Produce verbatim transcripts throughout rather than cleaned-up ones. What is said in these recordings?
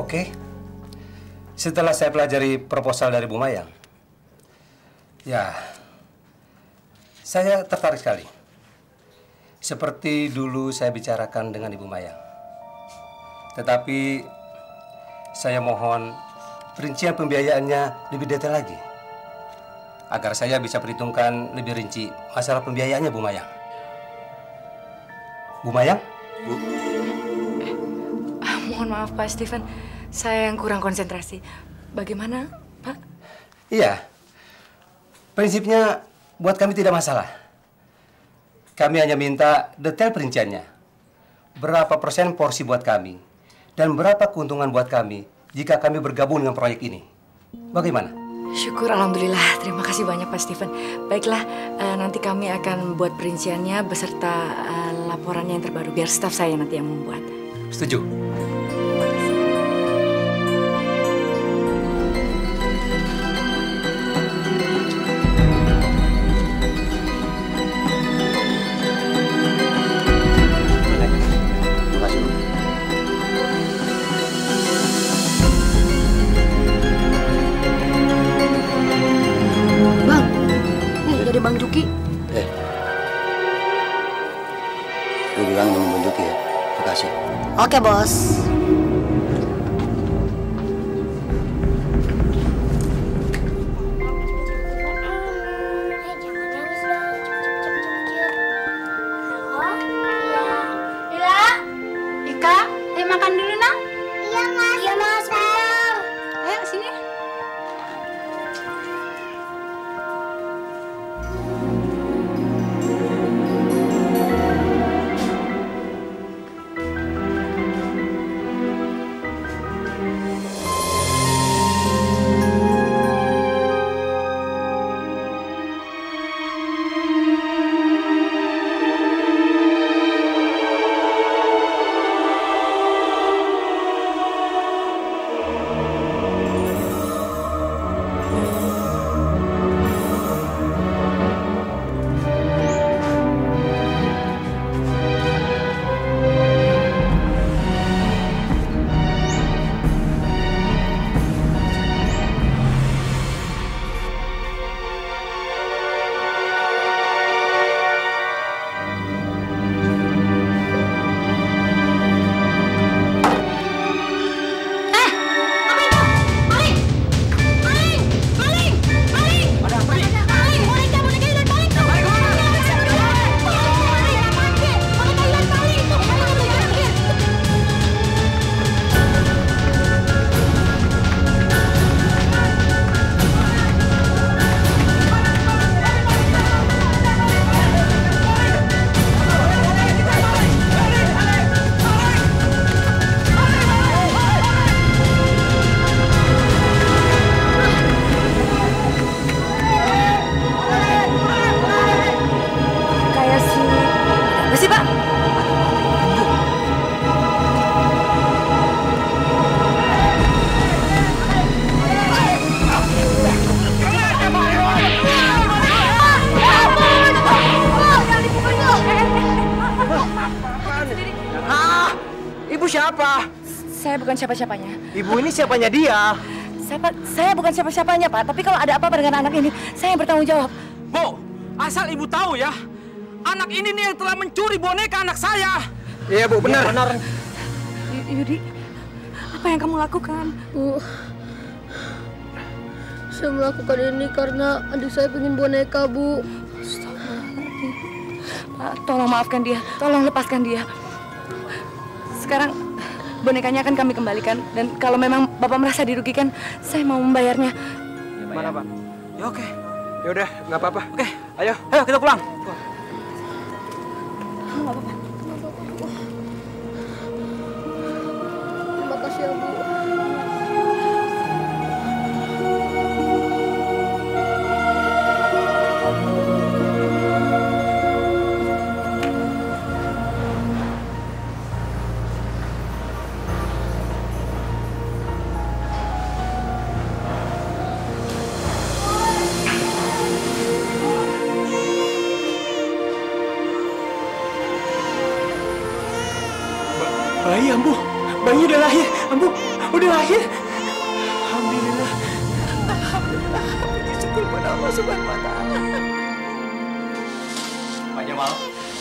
Oke. Setelah saya pelajari proposal dari Bu Mayang, ya, saya tertarik sekali. Seperti dulu saya bicarakan dengan Ibu Mayang. Tetapi saya mohon rincian pembiayaannya lebih detail lagi, agar saya bisa perhitungkan lebih rinci masalah pembiayaannya, Bu Mayang. Bu Mayang? Bu? Ah, mohon maaf Pak Steven, saya yang kurang konsentrasi. Bagaimana, Pak? Iya, prinsipnya buat kami tidak masalah. Kami hanya minta detail perinciannya. Berapa persen porsi buat kami, dan berapa keuntungan buat kami jika kami bergabung dengan proyek ini. Bagaimana? Syukur, alhamdulillah. Terima kasih banyak Pak Steven. Baiklah, uh, nanti kami akan buat perinciannya beserta uh, laporannya yang terbaru. Biar staf saya nanti yang membuat. Setuju. Bang Juki. Eh, lu bilang mau Bang Juki ya? Makasih. Oke, Bos. siapa? Saya bukan siapa-siapanya. Ibu ini siapanya dia? Saya, saya bukan siapa-siapanya, Pak. Tapi kalau ada apa-apa dengan anak ini, saya yang bertanggung jawab. Bu, asal ibu tahu ya, anak ini nih yang telah mencuri boneka anak saya. Iya, Bu, benar. Ya, benar. Yudi, apa yang kamu lakukan? Bu, saya melakukan ini karena adik saya ingin boneka, Bu. Astagfirullahaladzim. Pak, tolong maafkan dia. Tolong lepaskan dia. Sekarang bonekanya akan kami kembalikan. Dan kalau memang Bapak merasa dirugikan, saya mau membayarnya. Mana, Pak? Ya oke. Ya udah, nggak apa-apa. Oke, ayo, ayo kita pulang. Nggak apa-apa. Terima kasih ya, Bu. Bayi, Ambu. Bayi udah lahir. Ambu, Udah lahir. Alhamdulillah. Alhamdulillah. Puji syukur pada Allah Subhanahu wa taala. Pak Jamal.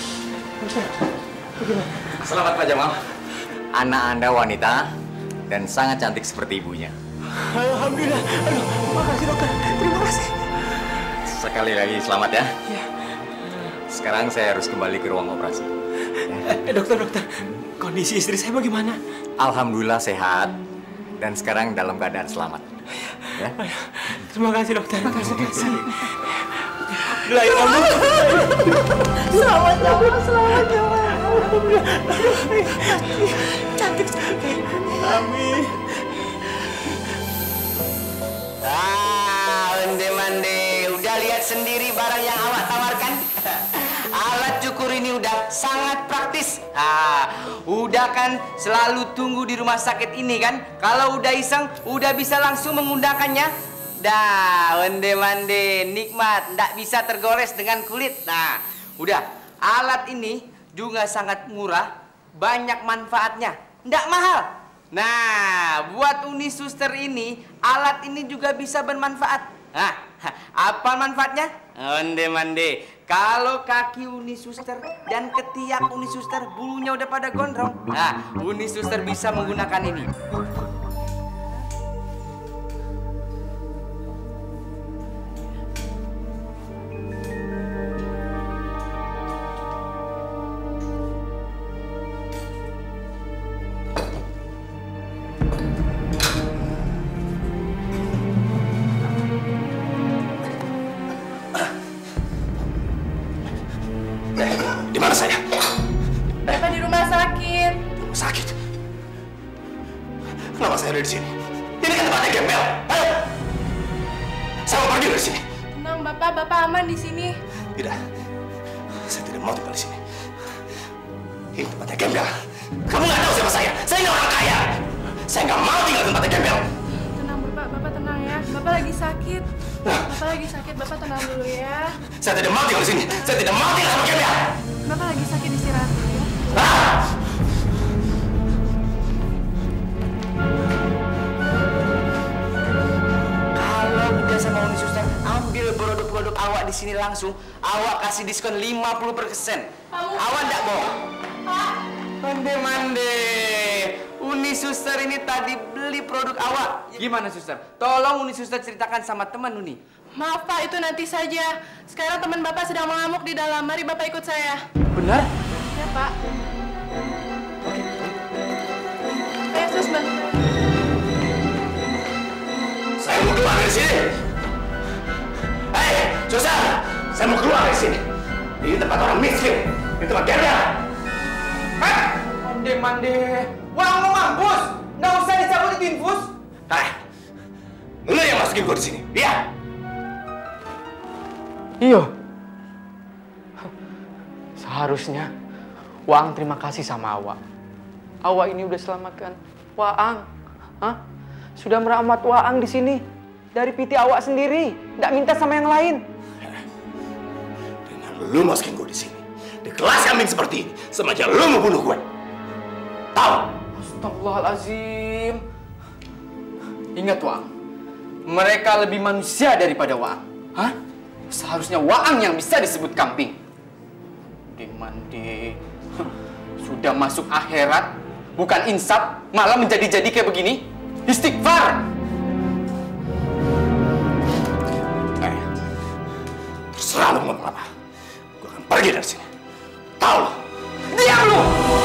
Selamat Pak Jamal. Anak Anda wanita dan sangat cantik seperti ibunya. Alhamdulillah. Aduh, makasih dokter. Terima kasih. Sekali lagi selamat ya. Ya. Sekarang saya harus kembali ke ruang operasi. Eh, dokter, dokter. Kondisi istri saya bagaimana? Alhamdulillah sehat dan sekarang dalam keadaan selamat. Ya. Terima kasih dokter. Terima kasih. Lahir kamu. Selamat Jamal, selamat Jamal. Cantik sekali. Amin. Ah, onde-mande. Udah lihat sendiri barang yang awak tawarkan? Alat cukur ini udah sangat praktis. Ah, udah kan selalu tunggu di rumah sakit ini kan? Kalau udah iseng, udah bisa langsung menggunakannya. Dah, onde-mande, nikmat, ndak bisa tergores dengan kulit. Nah, udah. Alat ini juga sangat murah, banyak manfaatnya, ndak mahal. Nah, buat Uni Suster ini, alat ini juga bisa bermanfaat. Nah, apa manfaatnya? Onde-mande. Kalau kaki Uni Suster dan ketiak Uni Suster bulunya udah pada gondrong, nah, Uni Suster bisa menggunakan ini. Di mana saya? Bapak di rumah sakit. Sakit. Kenapa saya ada di sini? Ini kan tempatnya gembel. Ayo, saya mau pergi dari sini. Tenang Bapak, Bapak aman di sini. Tidak, saya tidak mau tinggal di sini. Ini tempatnya gembel. Kamu nggak tahu siapa saya. Saya ini orang kaya. Saya nggak mau tinggal di tempatnya gembel. Tenang Bapak, Bapak tenang ya. Bapak lagi sakit. Bapak lagi sakit, Bapak tenang dulu ya. Saya tidak mau tinggal di sini. Saya tidak mau tinggal sama gembel. Bapak lagi sakit, istirahat dulu ya. Ah! Kalau udah sama Uni Suster, ambil produk-produk awak di sini langsung. Awak kasih diskon lima puluh persen. Awak ndak bohong. Mande-mande. Uni Suster ini tadi beli produk awak. Gimana Suster? Tolong Uni Suster ceritakan sama teman Uni. Maaf Pak, itu nanti saja. Sekarang teman Bapak sedang mengamuk di dalam. Mari Bapak ikut saya. Benar? Ya Pak. Ayo Sus, bantu. Saya mau keluar dari sini. Hei, Susan, saya mau keluar dari sini. Ini tempat orang miskin. Ini tempat gembel. Hah? Mande-mande. Wah, mau mampus. Nggak usah dicabut di infus. Hai, lu yang masukin gua di sini. Iya. Iya. Seharusnya Waang terima kasih sama Awak. Awak ini udah selamatkan Waang. Hah? Sudah merawat Waang di sini dari piti Awak sendiri, nggak minta sama yang lain. Dengan lu masukin gua di sini, di kelas kambing seperti ini, sama aja lu mau bunuh gue. Tahu? Astagfirullahaladzim. Ingat Waang, mereka lebih manusia daripada Waang. Hah? Seharusnya Waang yang bisa disebut kambing. Demande. Sudah masuk akhirat, bukan insaf, malah menjadi-jadi kayak begini. Istighfar. Eh, terserah lu ngomong apa. Gue akan pergi dari sini. Tahu lu? Diam lu!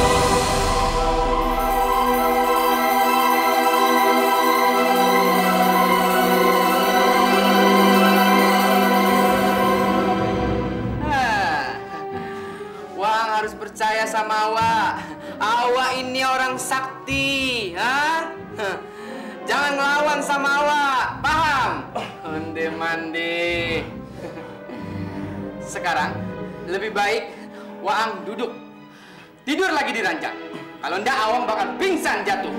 Percaya sama Awak. Awak ini orang sakti, ha? Jangan ngelawan sama Awak, paham? Onde-mande. Sekarang lebih baik Waang duduk, tidur lagi di ranjang. Kalau ndak Awang bakal pingsan jatuh.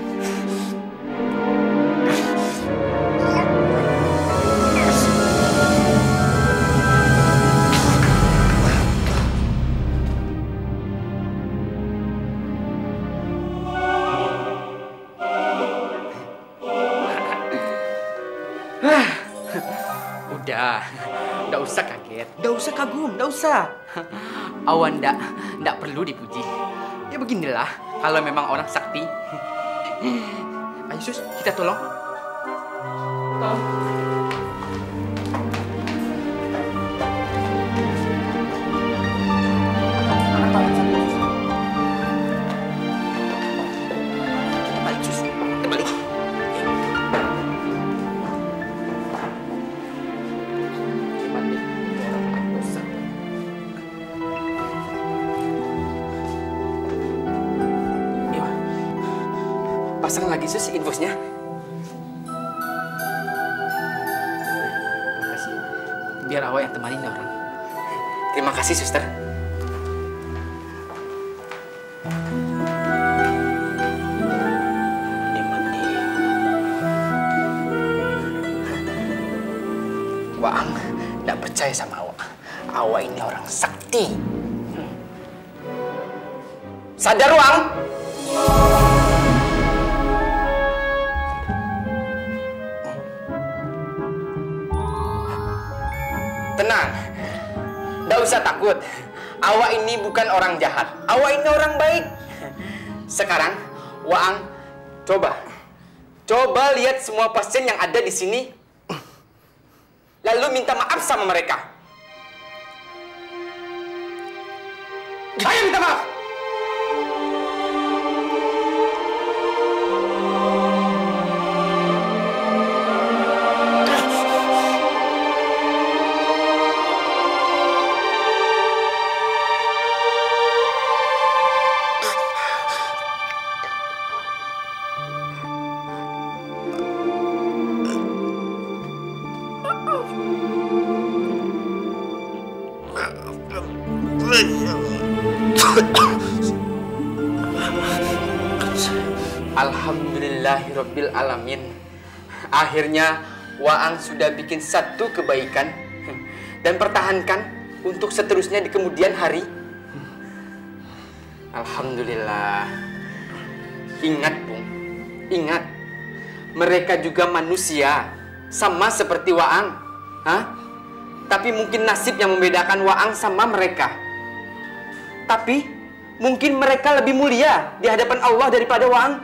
Nggak usah kagum, nggak usah. Awan ndak, ndak perlu dipuji. Ya beginilah, kalau memang orang sakti. Ayo sus, kita tolong. Tolong. Balik sus, kita balik. Pasang lagi sus infusnya. Makasih. Biar awak yang temanin orang. Terima kasih suster. Waang nggak percaya sama awak. Awak ini orang sakti. Hmm. Sadar Waang? Tenang, nggak usah takut. Awak ini bukan orang jahat. Awak ini orang baik. Sekarang, Waang, coba. Coba lihat semua pasien yang ada di sini. Lalu minta maaf sama mereka. Ayo minta maaf. Alhamdulillahirabbil alamin. Akhirnya Waang sudah bikin satu kebaikan dan pertahankan untuk seterusnya di kemudian hari. Alhamdulillah. Ingat, Bung. Ingat. Mereka juga manusia, sama seperti Waang. Hah? Tapi mungkin nasib yang membedakan Waang sama mereka. Tapi mungkin mereka lebih mulia di hadapan Allah daripada Waang.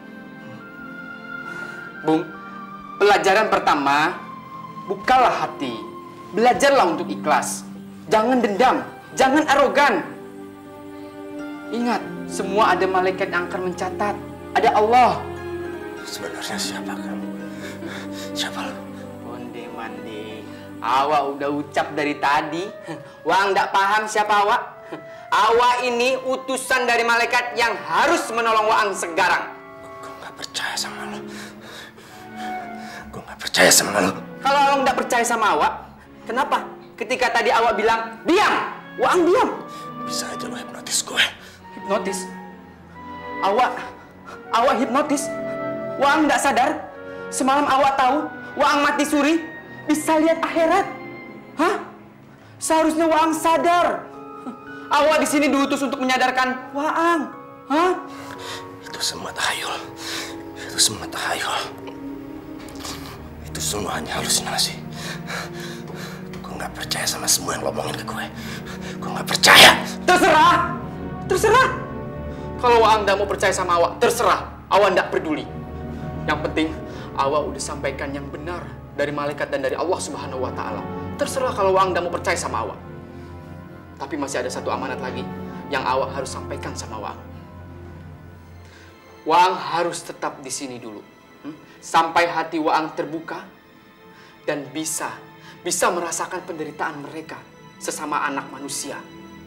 Bung, pelajaran pertama, bukalah hati. Belajarlah untuk ikhlas. Jangan dendam, jangan arogan. Ingat, semua ada malaikat yang akan mencatat. Ada Allah. Sebenarnya siapa kamu? Siapa lu? Onde mandi. Awak udah ucap dari tadi. Waang nggak paham siapa awak? Awak ini utusan dari malaikat yang harus menolong Waang sekarang. Gue nggak percaya sama lo. Gue nggak percaya sama lo. Kalau awak nggak percaya sama awak, kenapa? Ketika tadi awak bilang diam, Waang diam. Bisa aja lo hipnotis gue. Hipnotis? Awak, awak hipnotis? Waang nggak sadar? Semalam awak tahu Waang mati suri bisa lihat akhirat. Hah? Seharusnya Waang sadar. Awak di sini diutus untuk menyadarkan Waang. Hah? Itu semua tahayul. Itu semua tahayul. Itu semua hanya halusinasi. Gue nggak percaya sama semua yang lo omongin ke gue. Gue nggak percaya. Terserah. Terserah. Kalau Waang nggak mau percaya sama awak, terserah. Awak nggak peduli. Yang penting, awak udah sampaikan yang benar dari malaikat dan dari Allah Subhanahu wa Ta'ala. Terserah kalau Waang nggak mau percaya sama awak. Tapi masih ada satu amanat lagi yang awak harus sampaikan sama Waang. Waang harus tetap di sini dulu. Hmm? Sampai hati Waang terbuka dan bisa, bisa merasakan penderitaan mereka sesama anak manusia.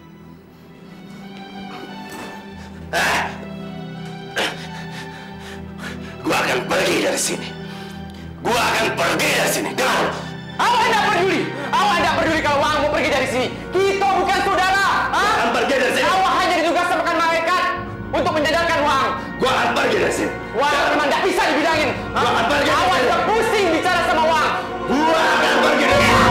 Gue akan pergi dari sini. Gue akan pergi dari sini. Dengar? Awak tidak peduli. Awak tidak peduli kalau Waang mau pergi dari sini. Kita bukan saudara. Gue akan pergi dari sini. Awak hanya ditugaskan malaikat untuk menyadarkan Waang. Gue akan pergi dari sini. Waang memang tidak bisa dibilangin. Gue akan pergi dari sini. Awak sudah pusing bicara sama Waang. Gue akan pergi dari sini.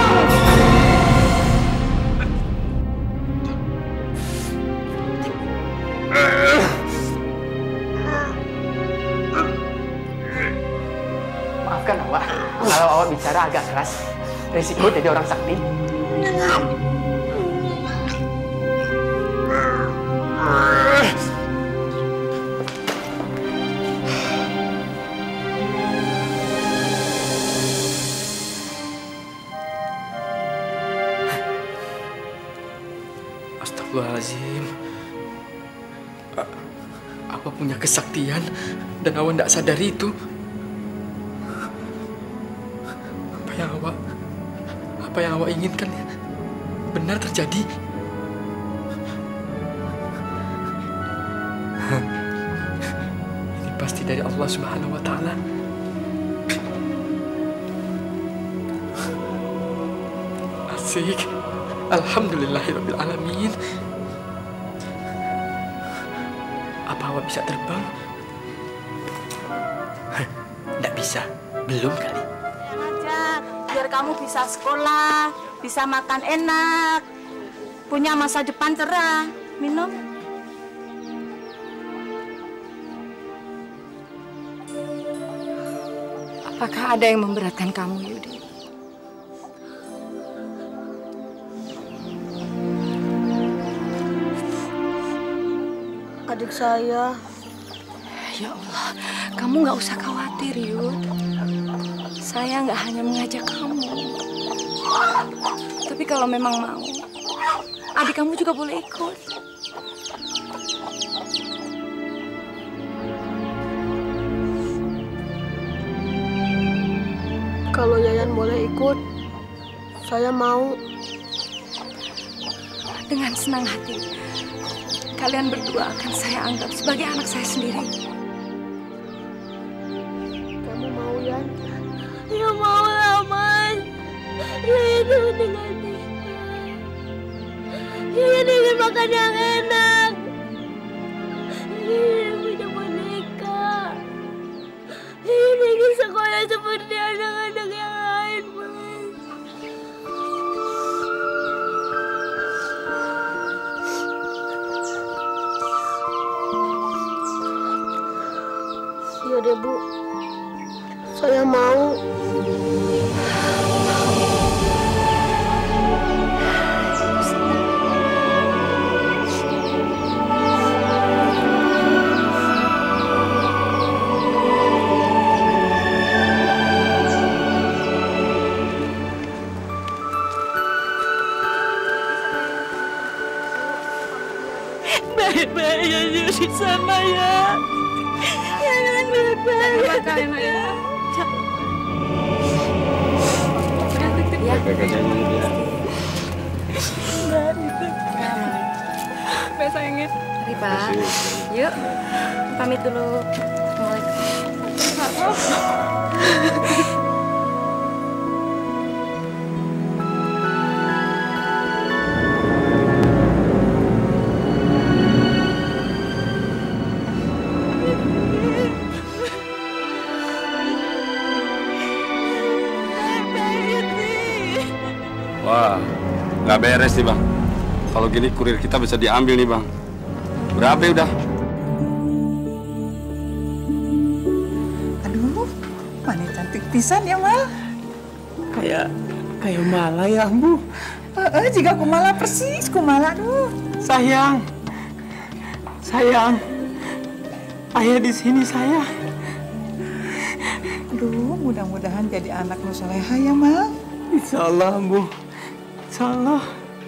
Maafkan awak, kalau awak bicara agak keras. Risiko jadi orang sakti. Astagfirullahaladzim. Apa punya kesaktian dan awak tidak sadari itu? Apa yang awak, apa yang awak inginkan benar terjadi? Ini pasti dari Allah Subhanahu wa Ta'ala. Asik. Alhamdulillahirabbil alamin. Apa awak bisa terbang? Tidak bisa. Belum kali. Yang aja, biar kamu bisa sekolah, bisa makan enak, punya masa depan cerah. Minum. Apakah ada yang memberatkan kamu, Yudi? Adik saya. Ya Allah, kamu nggak usah khawatir, Yud. Saya nggak hanya mengajak kamu. Tapi kalau memang mau, adik kamu juga boleh ikut. Kalau Yayan boleh ikut, saya mau. Dengan senang hati. Kalian berdua akan saya anggap sebagai anak saya sendiri. Kamu mau, Yan? Ya mau lah, Mas. Yayan penting hati. Yayan ingin makan yang enak. Yayan punya boneka. Yayan ingin sekolah seperti anak-anak yang lain, Mas. Ya deh, Bu. Saya mau. Baik-baik aja di sana ya. Jangan baik-baik. Ya. Baik sayangnya. Mari Pak. Yuk, pamit dulu. Assalamualaikum. Wah, nggak beres nih bang. Kalau gini kurir kita bisa diambil nih bang. Berapa ya udah? Aduh, mana cantik pisan ya Mal. Kayak kayak Mala ya Bu. Eh, jika Kumala persis Kumala tuh. Sayang, sayang, ayah di sini sayang. Aduh, mudah-mudahan jadi anak lu soleha ya Mal. Insya Allah Bu. Salah.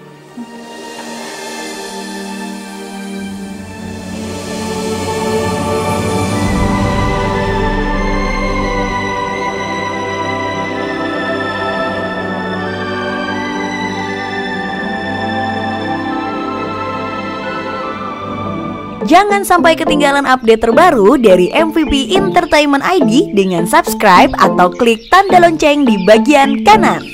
Jangan sampai ketinggalan update terbaru dari M V P Entertainment I D dengan subscribe atau klik tanda lonceng di bagian kanan.